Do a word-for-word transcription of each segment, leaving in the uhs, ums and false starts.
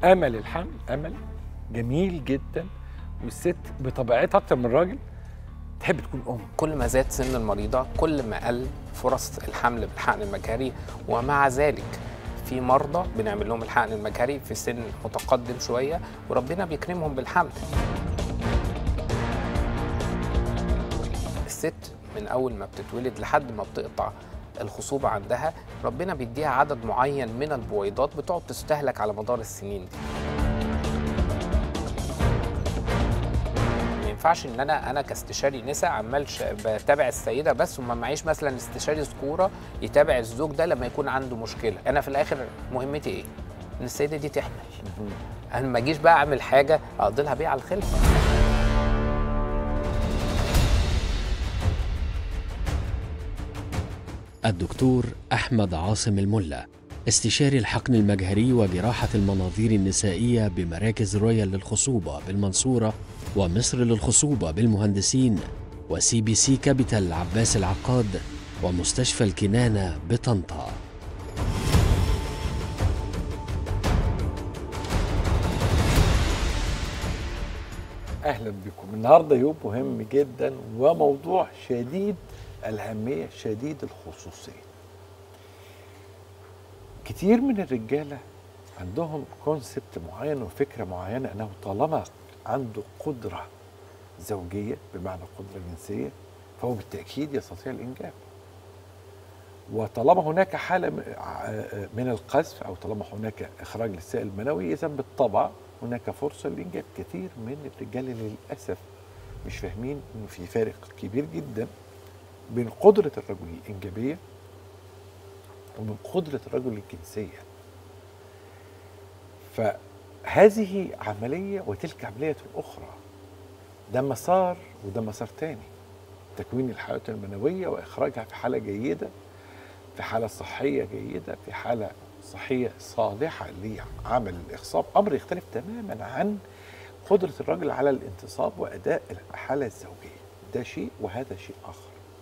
امل الحمل امل جميل جدا، والست بطبيعتها اكتر من الراجل تحب تكون ام. كل ما زاد سن المريضه كل ما قل فرص الحمل بالحقن المجهري، ومع ذلك في مرضى بنعمل لهم الحقن المجهري في سن متقدم شويه وربنا بيكرمهم بالحمل. الست من اول ما بتتولد لحد ما بتقطع الخصوبه عندها ربنا بيديها عدد معين من البويضات بتقعد تستهلك على مدار السنين دي. ما ينفعش ان انا انا كاستشاري نساء عمال بتابع السيده بس وما معيش مثلا استشاري ذكوره يتابع الزوج ده لما يكون عنده مشكله. انا في الاخر مهمتي ايه؟ ان السيده دي تحمل. انا ما اجيش بقى اعمل حاجه اقضي لها بيها على الخلفه. الدكتور أحمد عاصم الملا، استشاري الحقن المجهري وجراحة المناظير النسائية بمراكز رويال للخصوبة بالمنصورة ومصر للخصوبة بالمهندسين وسي بي سي كابيتال عباس العقاد ومستشفى الكنانة بطنطا. اهلا بكم. النهارده يوم مهم جدا وموضوع شديد الأهمية شديد الخصوصية. كتير من الرجالة عندهم كونسبت معين وفكرة معينة أنه طالما عنده قدرة زوجية بمعنى قدرة جنسية فهو بالتأكيد يستطيع الإنجاب، وطالما هناك حالة من القذف أو طالما هناك إخراج للسائل المنوي إذا بالطبع هناك فرصة للإنجاب. كثير من الرجال للأسف مش فاهمين إنه في فارق كبير جدا بين قدرة الرجل الإنجابية ومن قدرة الرجل الجنسية. فهذه عملية وتلك عملية أخرى، ده مسار وده مسار تاني. تكوين الحيوانات المنوية وإخراجها في حالة جيدة، في حالة صحية جيدة، في حالة صحية صالحة لعمل الإخصاب، أمر يختلف تماما عن قدرة الرجل على الانتصاب وأداء الحالة الزوجية. ده شيء وهذا شيء آخر.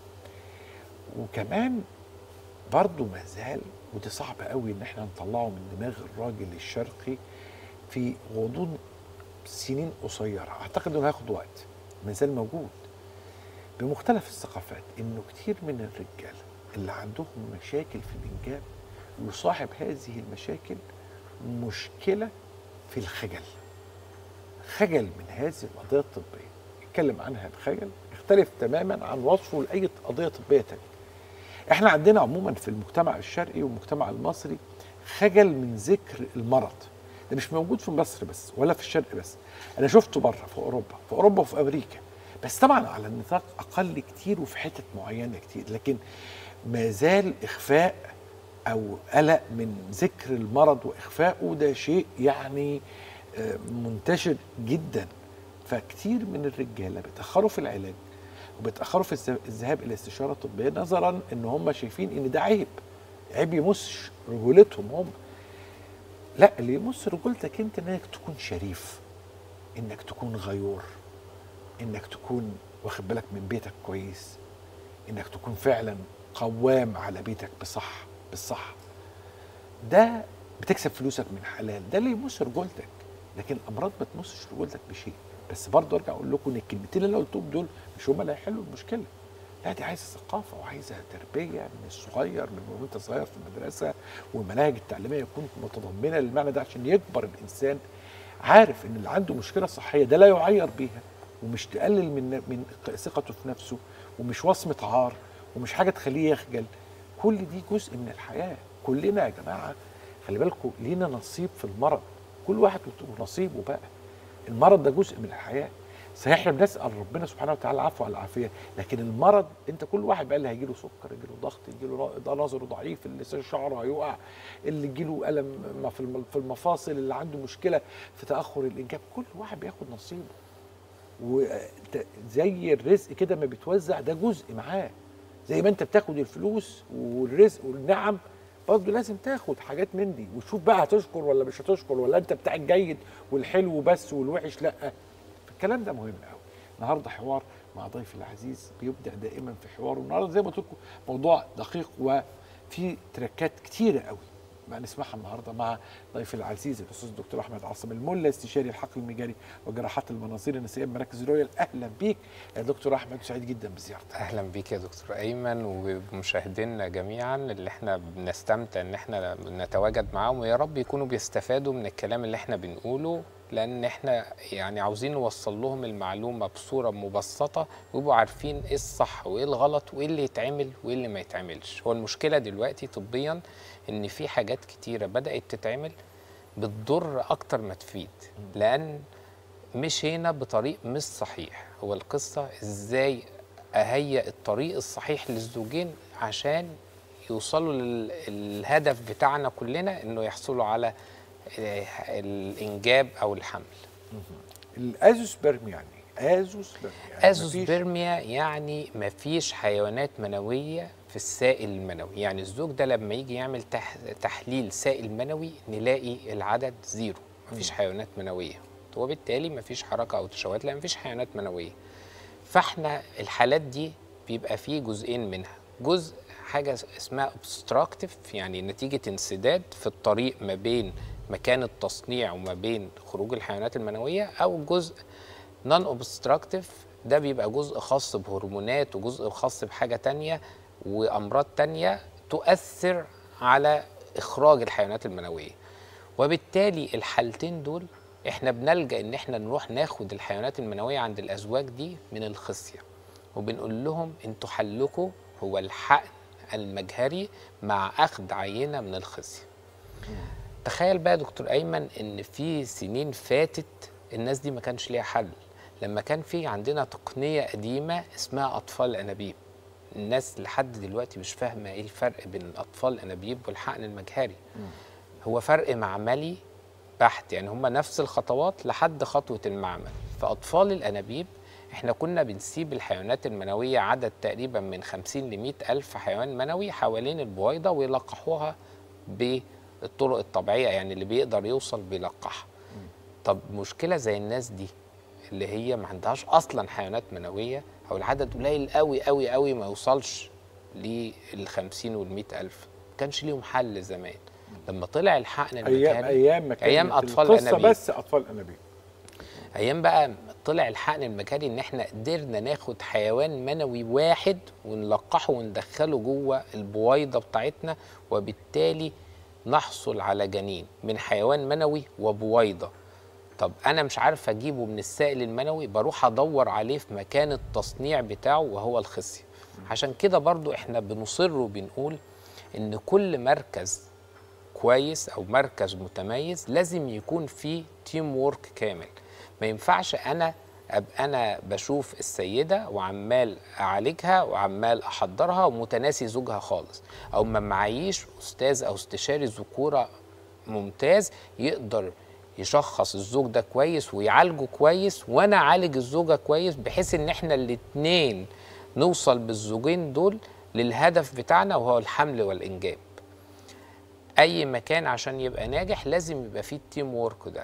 وكمان برضو ما زال، ودي صعب قوي ان احنا نطلعه من دماغ الراجل الشرقي في غضون سنين قصيره، اعتقد انه هياخد وقت، ما زال موجود بمختلف الثقافات، انه كتير من الرجال اللي عندهم مشاكل في الانجاب يصاحب هذه المشاكل مشكله في الخجل. خجل من هذه القضيه الطبيه، يتكلم عنها بخجل يختلف تماما عن وصفه لاي قضيه طبيه تانيه. احنا عندنا عموما في المجتمع الشرقي والمجتمع المصري خجل من ذكر المرض. ده مش موجود في مصر بس ولا في الشرق بس، انا شفته بره في اوروبا في اوروبا وفي امريكا، بس طبعا على النطاق اقل كتير وفي حتت معينه كتير، لكن ما زال اخفاء او قلق من ذكر المرض واخفائه ده شيء يعني منتشر جدا. فكتير من الرجاله بيتاخروا في العلاج وبيتاخروا في الذهاب الى استشاره طبيه نظرا ان هم شايفين ان ده عيب، عيب يمس رجولتهم هم. لا، اللي يمس رجولتك انت انك تكون شريف، انك تكون غيور، انك تكون واخد بالك من بيتك كويس، انك تكون فعلا قوام على بيتك بصح بالصح. ده بتكسب فلوسك من حلال، ده اللي يمس رجولتك. لكن الامراض ما تمسش رجولتك بشيء. بس برضه ارجع اقول لكم ان الكلمتين اللي انا قلتهم دول مش هم اللي هيحلوا المشكله. لا، دي عايزه ثقافه وعايزه تربيه من الصغير، من وانت صغير في المدرسه، والمناهج التعليميه يكون متضمنه للمعنى ده عشان يكبر الانسان عارف ان اللي عنده مشكله صحيه ده لا يعير بيها، ومش تقلل من من ثقته في نفسه، ومش وصمه عار، ومش حاجه تخليه يخجل. كل دي جزء من الحياه. كلنا يا جماعه خلي بالكم لينا نصيب في المرض، كل واحد ونصيبه بقى. المرض ده جزء من الحياه. صحيح احنا بنسال ربنا سبحانه وتعالى العفو على العافيه، لكن المرض انت كل واحد بقى اللي هيجي له سكر، يجي له ضغط، يجي له ده نظره ضعيف، اللي شعره هيقع، اللي يجي له الم في المفاصل، اللي عنده مشكله في تاخر الانجاب، كل واحد بياخد نصيبه. وزي الرزق كده ما بيتوزع ده جزء معاه، زي ما انت بتاخد الفلوس والرزق والنعم برضه لازم تاخد حاجات من دي، وتشوف بقى هتشكر ولا مش هتشكر، ولا انت بتاع الجيد والحلو بس والوحش لا. الكلام ده مهم قوي. النهارده حوار مع ضيفي العزيز بيبدع دائما في حواره. النهارده زي ما قلت لكم موضوع دقيق وفي تركات كتيره قوي ما نسمعها النهارده مع ضيفي العزيز الاستاذ الدكتور احمد عاصم الملا، استشاري الحقل المجاري وجراحات المناظير النسائيه بمراكز رويال. اهلا بيك يا دكتور احمد، سعيد جدا بزيارتك. اهلا بيك يا دكتور ايمن وبمشاهدينا جميعا اللي احنا بنستمتع ان احنا نتواجد معاهم، ويا رب يكونوا بيستفادوا من الكلام اللي احنا بنقوله، لان احنا يعني عاوزين نوصل لهم المعلومه بصوره مبسطه ويبقوا عارفين ايه الصح وايه الغلط وايه اللي يتعمل وايه اللي ما يتعملش. هو المشكله دلوقتي طبيا ان في حاجات كتيره بدات تتعمل بتضر اكتر ما تفيد، لان مشينا بطريق مش صحيح. هو القصه ازاي اهيئ الطريق الصحيح للزوجين عشان يوصلوا للهدف بتاعنا كلنا، انه يحصلوا على الانجاب او الحمل. الازوسبرميا يعني ازوسبرميا يعني ازوسبرميا يعني مفيش حيوانات منويه في السائل المنوي. يعني الزوج ده لما يجي يعمل تح تحليل سائل منوي نلاقي العدد زيرو، مفيش حيوانات منويه، وبالتالي مفيش حركه او تشوهات، لان مفيش حيوانات منويه. فاحنا الحالات دي بيبقى فيه جزئين منها، جزء حاجه اسمها اوبستراكتيف، يعني نتيجه انسداد في الطريق ما بين مكان التصنيع وما بين خروج الحيوانات المنويه، او جزء نون اوبستراكتيف، ده بيبقى جزء خاص بهرمونات وجزء خاص بحاجه تانية وامراض تانية تؤثر على اخراج الحيوانات المنويه. وبالتالي الحالتين دول احنا بنلجأ ان احنا نروح ناخد الحيوانات المنويه عند الازواج دي من الخصيه، وبنقول لهم انتوا حلكم هو الحقن المجهري مع اخذ عينه من الخصيه. تخيل بقى يا دكتور ايمن ان في سنين فاتت الناس دي ما كانش ليها حل، لما كان في عندنا تقنيه قديمه اسمها اطفال الانابيب. الناس لحد دلوقتي مش فاهمه ايه الفرق بين الاطفال الانابيب والحقن المجهري. هو فرق معملي بحت، يعني هم نفس الخطوات لحد خطوه المعمل. في اطفال الانابيب احنا كنا بنسيب الحيوانات المنويه عدد تقريبا من خمسين لمئة الف حيوان منوي حوالين البويضه ويلقحوها بالطرق الطبيعيه، يعني اللي بيقدر يوصل بيلقحها. طب مشكله زي الناس دي اللي هي ما عندهاش اصلا حيوانات منويه، او العدد قليل قوي قوي قوي ما يوصلش لل خمسين وال مئة الف، ما كانش ليهم حل زمان. لما طلع الحقن المجهري ايام ايام ما ايام اطفال القصة الانابيب، بس اطفال الانابيب، ايام بقى طلع الحقن المجهري ان احنا قدرنا ناخد حيوان منوي واحد ونلقحه وندخله جوه البويضه بتاعتنا، وبالتالي نحصل على جنين من حيوان منوي وبويضه. طب انا مش عارف اجيبه من السائل المنوي، بروح ادور عليه في مكان التصنيع بتاعه وهو الخصيه. عشان كده برضو احنا بنصر وبنقول ان كل مركز كويس او مركز متميز لازم يكون فيه تيم وورك كامل. ما ينفعش انا ابقى انا بشوف السيده وعمال اعالجها وعمال احضرها ومتناسي زوجها خالص، او ما معيش استاذ او استشاري ذكوره ممتاز يقدر يشخص الزوج ده كويس ويعالجه كويس، وانا اعالج الزوجه كويس، بحيث ان احنا الاتنين نوصل بالزوجين دول للهدف بتاعنا وهو الحمل والانجاب. اي مكان عشان يبقى ناجح لازم يبقى فيه التيم وورك ده،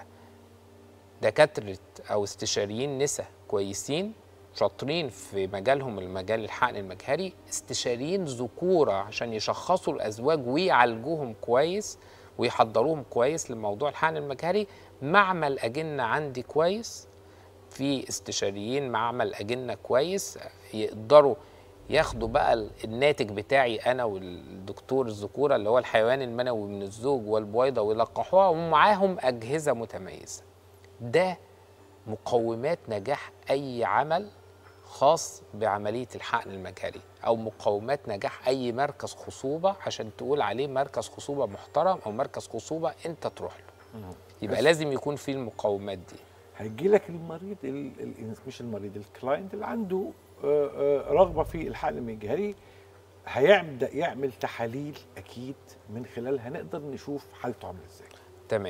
دكاتره او استشاريين نساء كويسين شاطرين في مجالهم المجال الحقن المجهري، استشاريين ذكوره عشان يشخصوا الازواج ويعالجوهم كويس ويحضروهم كويس لموضوع الحقن المجهري، معمل اجنه عندي كويس، في استشاريين معمل اجنه كويس يقدروا ياخدوا بقى الناتج بتاعي انا والدكتور الذكوره اللي هو الحيوان المنوي من الزوج والبويضه ويلقحوها، ومعاهم اجهزه متميزه. ده مقومات نجاح اي عمل خاص بعمليه الحقن المجهري، او مقومات نجاح اي مركز خصوبه عشان تقول عليه مركز خصوبه محترم او مركز خصوبه انت تروح له. يبقى لازم يكون فيه المقومات دي. هيجي لك المريض ال ال مش المريض الكلاينت اللي عنده آآ آآ رغبه في الحقن المجهري، هيبدا يعمل تحاليل اكيد من خلالها نقدر نشوف حالته عامله ازاي. تمام.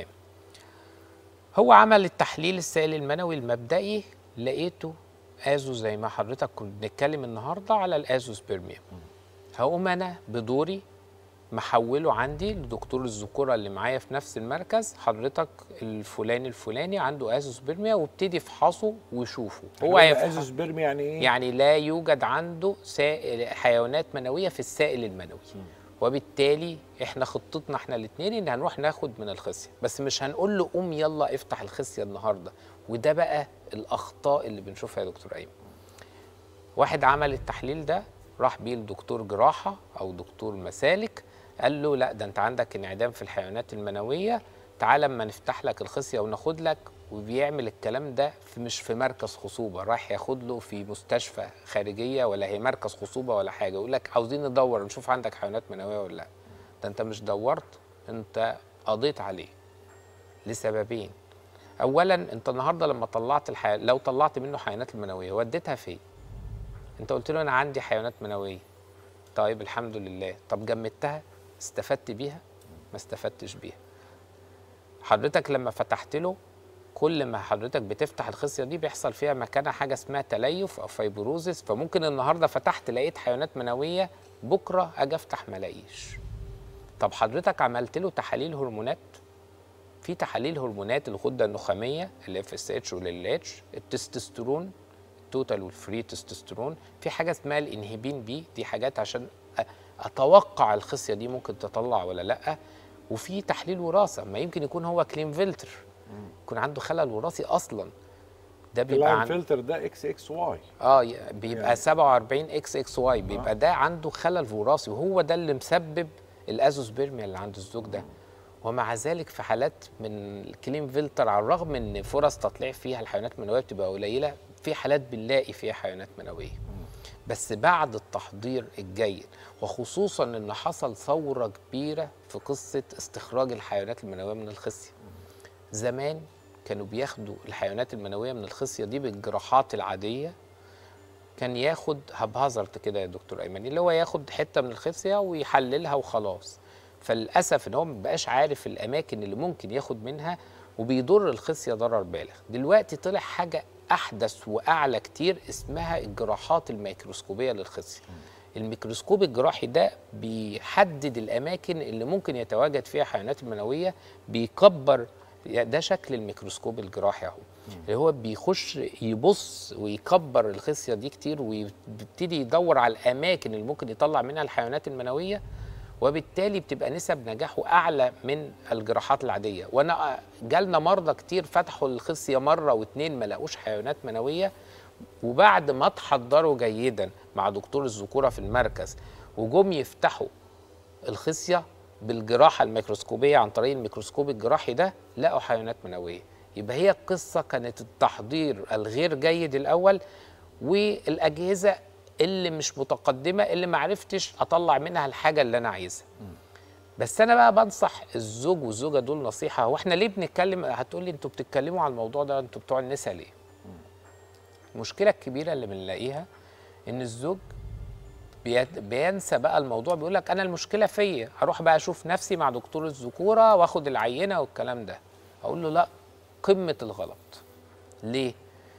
هو عمل التحليل السائل المنوي المبدئي، لقيته ازو زي ما حضرتك كنت بنتكلم النهارده على الازوسبرميا. هقوم انا بدوري محوله عندي لدكتور الذكوره اللي معايا في نفس المركز، حضرتك الفلاني الفلاني عنده ازوسبرميا، وابتدي افحصه وشوفه. هو ازوسبرميا يعني ايه؟ يعني لا يوجد عنده سائل حيوانات منويه في السائل المنوي. وبالتالي احنا خطتنا احنا الاثنين ان هنروح ناخد من الخصيه، بس مش هنقول له قوم يلا افتح الخصيه النهارده. وده بقى الاخطاء اللي بنشوفها يا دكتور ايمن. واحد عمل التحليل ده، راح بيه لدكتور جراحه او دكتور مسالك، قال له لا ده انت عندك انعدام في الحيوانات المنويه، تعال اما نفتح لك الخصيه وناخد لك. وبيعمل الكلام ده في مش في مركز خصوبه، راح ياخد له في مستشفى خارجيه ولا هي مركز خصوبه ولا حاجه، يقول لك عاوزين ندور نشوف عندك حيوانات منويه ولا لا. ده انت مش دورت، انت قضيت عليه لسببين. اولا انت النهارده لما طلعت الحي... لو طلعت منه حيوانات المنويه وديتها فين؟ انت قلت له انا عندي حيوانات منويه، طيب الحمد لله، طب جمدتها؟ استفدت بيها؟ ما استفدتش بيها. حضرتك لما فتحت له، كل ما حضرتك بتفتح الخصيه دي بيحصل فيها مكانها حاجه اسمها تليف او فايبروزس، فممكن النهارده فتحت لقيت حيوانات منويه، بكره اجي افتح ما الاقيش. طب حضرتك عملت له تحاليل هرمونات؟ في تحاليل هرمونات الغده النخاميه الاف اس اتش والال اتش، التستوستيرون التوتال والفري تستوستيرون، في حاجه اسمها الانهبين بي، دي حاجات عشان اتوقع الخصيه دي ممكن تطلع ولا لا. وفي تحليل وراثه، ما يمكن يكون هو كلين فلتر يكون عنده خلل وراثي اصلا، ده بيبقى عن الفلتر ده اكس اكس واي، اه بيبقى يعني سبعة وأربعين اكس اكس واي، بيبقى آه. ده عنده خلل وراثي، وهو ده اللي مسبب الازوسبيرميا اللي عند الزوج ده. ومع ذلك في حالات من الكلين فلتر، على الرغم ان فرص تطليع فيها الحيوانات المنويه بتبقى قليله، في حالات بنلاقي فيها حيوانات منويه. بس بعد التحضير الجيد، وخصوصا ان حصل ثوره كبيره في قصه استخراج الحيوانات المنويه من الخصيه. زمان كانوا بياخدوا الحيوانات المنويه من الخصيه دي بالجراحات العاديه، كان ياخد هبهزرت كده يا دكتور ايمن، اللي هو ياخد حته من الخصيه ويحللها وخلاص. فللاسف ان هو ما بقاش عارف الاماكن اللي ممكن ياخد منها، وبيضر الخصيه ضرر بالغ. دلوقتي طلع حاجه احدث واعلى كتير اسمها الجراحات الميكروسكوبيه للخصيه. الميكروسكوب الجراحي ده بيحدد الاماكن اللي ممكن يتواجد فيها حيوانات المنويه، بيكبر، ده شكل الميكروسكوب الجراحي اهو، اللي هو بيخش يبص ويكبر الخصيه دي كتير، ويبتدي يدور على الاماكن اللي ممكن يطلع منها الحيوانات المنويه، وبالتالي بتبقى نسب نجاحه اعلى من الجراحات العاديه. وانا جالنا مرضى كتير فتحوا الخصيه مره واثنين ما لقوش حيوانات منويه، وبعد ما اتحضروا جيدا مع دكتور الذكوره في المركز وجم يفتحوا الخصيه بالجراحه الميكروسكوبيه عن طريق الميكروسكوب الجراحي ده، لقوا حيوانات منويه. يبقى هي القصه كانت التحضير الغير جيد الاول، والاجهزه اللي مش متقدمه اللي ما عرفتش اطلع منها الحاجه اللي انا عايزها. بس انا بقى بنصح الزوج والزوجه دول نصيحه. هو احنا ليه بنتكلم؟ هتقول لي انتوا بتتكلموا على الموضوع ده، انتوا بتوع النساء ليه؟ المشكله الكبيره اللي بنلاقيها ان الزوج بينسى بقى الموضوع، بيقول لك انا المشكله فيا، هروح بقى اشوف نفسي مع دكتور الذكوره واخد العينه والكلام ده. اقول له لا، قمه الغلط. ليه؟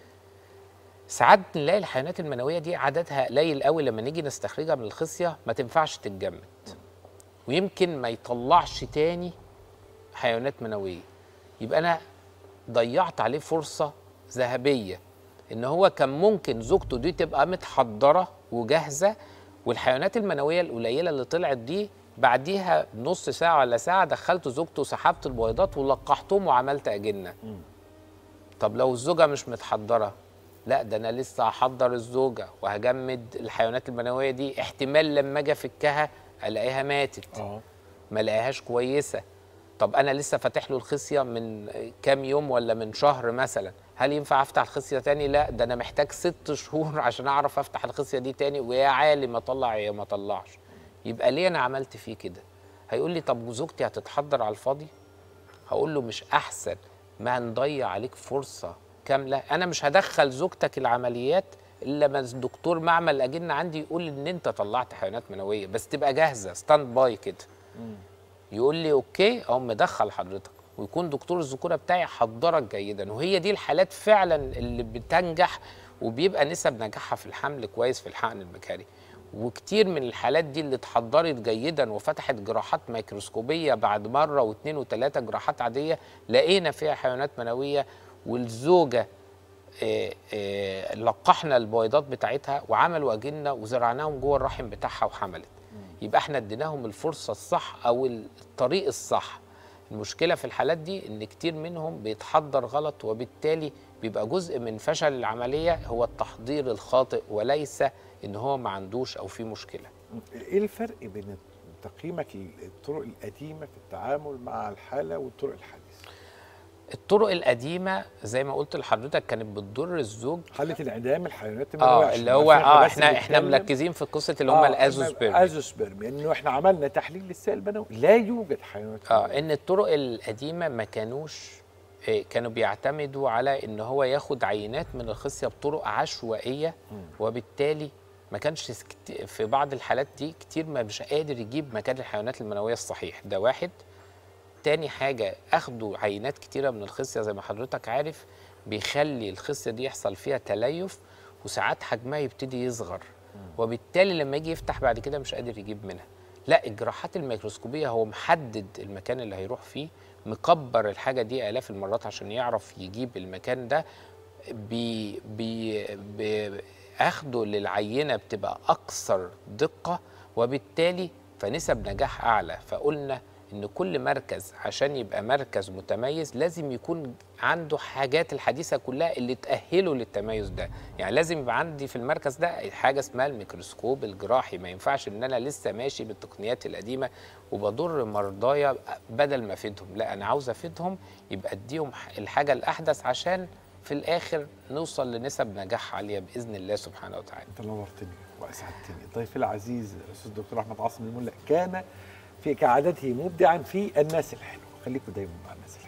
ساعات نلاقي الحيوانات المنويه دي عددها قليل قوي، لما نيجي نستخرجها من الخصيه ما تنفعش تتجمد، ويمكن ما يطلعش تاني حيوانات منويه. يبقى انا ضيعت عليه فرصه ذهبيه، ان هو كان ممكن زوجته دي تبقى متحضره وجاهزه، والحيوانات المنويه القليله اللي طلعت دي بعديها نص ساعه ولا ساعه دخلت زوجته وسحبت البويضات ولقحتهم وعملت اجنه. طب لو الزوجه مش متحضره، لا ده انا لسه هحضر الزوجه وهجمد الحيوانات المنويه دي، احتمال لما اجي افكها الاقيها ماتت، اه ما الاقيهاش كويسه. طب انا لسه فاتح له الخصيه من كام يوم ولا من شهر مثلا، هل ينفع افتح الخصيه تاني؟ لا، ده انا محتاج ست شهور عشان اعرف افتح الخصيه دي تاني، ويا عالم اطلع يا ما اطلعش. يبقى ليه انا عملت فيه كده؟ هيقول لي طب وزوجتي هتتحضر على الفاضي؟ هقول له مش احسن ما نضيع عليك فرصه كامله؟ انا مش هدخل زوجتك العمليات الا ما الدكتور معمل الاجنه عندي يقول ان انت طلعت حيوانات منويه، بس تبقى جاهزه ستاند باي كده. يقول لي اوكي، اقوم مدخل حضرتك، ويكون دكتور الذكوره بتاعي حضرك جيدا. وهي دي الحالات فعلا اللي بتنجح وبيبقى نسب نجاحها في الحمل كويس في الحقن المجهري. وكتير من الحالات دي اللي اتحضرت جيدا وفتحت جراحات ميكروسكوبيه بعد مره واثنين وثلاثه جراحات عاديه، لقينا فيها حيوانات منويه، والزوجه آآ آآ لقحنا البويضات بتاعتها وعملوا اجنه وزرعناهم جوه الرحم بتاعها وحملت. يبقى احنا اديناهم الفرصه الصح او الطريق الصح. المشكله في الحالات دي ان كتير منهم بيتحضر غلط، وبالتالي بيبقى جزء من فشل العمليه هو التحضير الخاطئ، وليس ان هو ما عندوش او في مشكله. ايه الفرق بين تقييمك الطرق القديمه في التعامل مع الحاله والطرق الحديثه؟ الطرق القديمه زي ما قلت لحضرتك كانت بتضر الزوج. حاله انعدام الحيوانات المنويه، اه اللي هو اه احنا احنا مركزين في قصه اللي هم آه الازوسبيرم. الازوسبيرم انه احنا عملنا تحليل للسائل البنوي لا يوجد حيوانات اه ان الطرق القديمه ما كانوش إيه كانوا بيعتمدوا على ان هو ياخد عينات من الخصيه بطرق عشوائيه، وبالتالي ما كانش في بعض الحالات دي كتير ما مش قادر يجيب مكان الحيوانات المنويه الصحيح. ده واحد. تاني حاجه اخدوا عينات كتيره من الخصيه زي ما حضرتك عارف بيخلي الخصيه دي يحصل فيها تليف، وساعات حجمها يبتدي يصغر، وبالتالي لما يجي يفتح بعد كده مش قادر يجيب منها. لا، الجراحات الميكروسكوبيه هو محدد المكان اللي هيروح فيه، مكبر الحاجه دي الاف المرات عشان يعرف يجيب المكان ده. بي بي بي اخده للعينه بتبقى اكثر دقه، وبالتالي فنسب نجاح اعلى. فقلنا ان كل مركز عشان يبقى مركز متميز لازم يكون عنده حاجات الحديثه كلها اللي تاهله للتميز ده. يعني لازم يبقى عندي في المركز ده حاجه اسمها الميكروسكوب الجراحي. ما ينفعش ان انا لسه ماشي بالتقنيات القديمه وبضر مرضايا بدل ما افيدهم. لا، انا عاوز افيدهم، يبقى اديهم الحاجه الاحدث عشان في الاخر نوصل لنسب نجاح عاليه باذن الله سبحانه وتعالى. انت نورتني واسعدتني. ضيفي العزيز الاستاذ الدكتور احمد عاصم الملا كان في كعادته مبدعا في الناس الحلوه. خليكم دايما مع الناس الحلوه.